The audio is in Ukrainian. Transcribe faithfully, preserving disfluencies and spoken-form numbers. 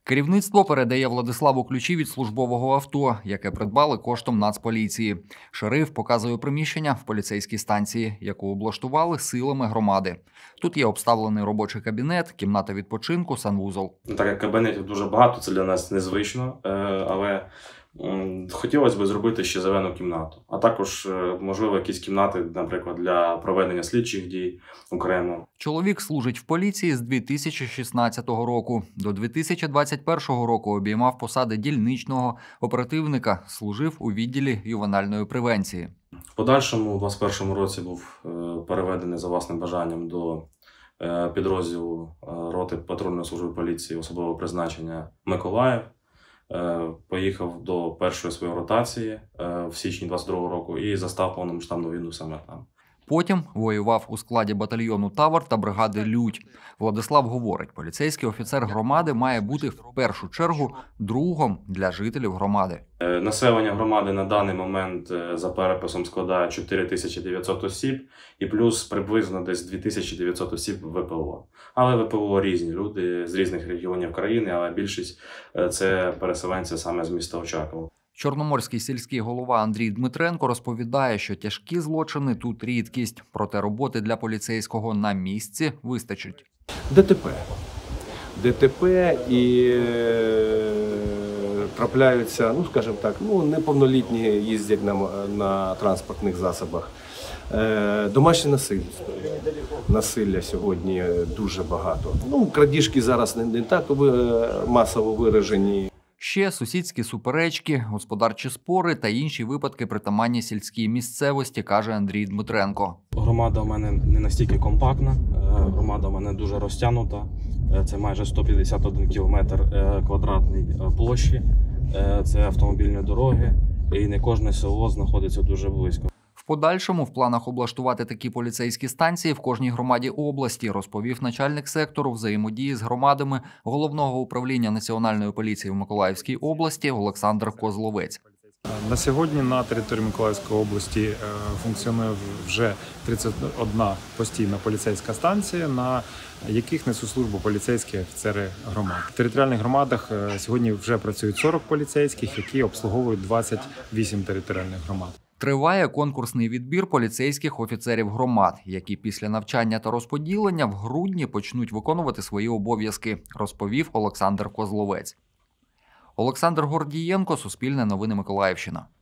Керівництво передає Владиславу ключі від службового авто, яке придбали коштом Нацполіції. Шериф показує приміщення в поліцейській станції, яку облаштували силами громади. Тут є обставлений робочий кабінет, кімната відпочинку, санвузол. Так як кабінетів дуже багато, це для нас незвично, але хотілося б зробити ще зелену кімнату. А також, можливо, якісь кімнати, наприклад, для проведення слідчих дій окремо. Чоловік служить в поліції з дві тисячі шістнадцятого року. До дві тисячі двадцять першого року обіймав посади дільничного оперативника, служив у відділі ювенальної превенції. В подальшому, у двадцять першому році був переведений за власним бажанням до підрозділу роти патрульної служби поліції особливого призначення Миколаїв. Поїхав до першої своєї ротації в січні двадцять другого року і застав повномасштабну війну саме там. Потім воював у складі батальйону «Тавр» та бригади «Лють». Владислав говорить, поліцейський офіцер громади має бути в першу чергу другом для жителів громади. Населення громади на даний момент за переписом складає чотири тисячі дев'ятсот осіб і плюс приблизно десь дві тисячі дев'ятсот осіб в ВПО. Але ВПО різні люди з різних регіонів країни, але більшість це переселенці саме з міста Очакова. Чорноморський сільський голова Андрій Дмитренко розповідає, що тяжкі злочини тут рідкість, проте роботи для поліцейського на місці вистачить. ДТП. ДТП і трапляються, ну скажімо так, ну неповнолітні їздять на, на транспортних засобах. Домашнє насильство. Насилля сьогодні дуже багато. Ну, крадіжки зараз не, не так масово виражені. Ще сусідські суперечки, господарчі спори та інші випадки притаманні сільській місцевості, каже Андрій Дмитренко. Громада у мене не настільки компактна, громада у мене дуже розтягнута. Це майже сто п'ятдесят один кілометр квадратний площі, це автомобільні дороги, і не кожне село знаходиться дуже близько. В подальшому в планах облаштувати такі поліцейські станції в кожній громаді області, розповів начальник сектору взаємодії з громадами Головного управління Національної поліції в Миколаївській області Олександр Козловець. На сьогодні на території Миколаївської області функціонує вже тридцять одна постійна поліцейська станція, на яких несуть службу поліцейські офіцери громад. В територіальних громадах сьогодні вже працюють сорок поліцейських, які обслуговують двадцять вісім територіальних громад. Триває конкурсний відбір поліцейських офіцерів громад, які після навчання та розподілення в грудні почнуть виконувати свої обов'язки, розповів Олександр Козловець. Олександр Гордієнко, Суспільне новини Миколаївщина.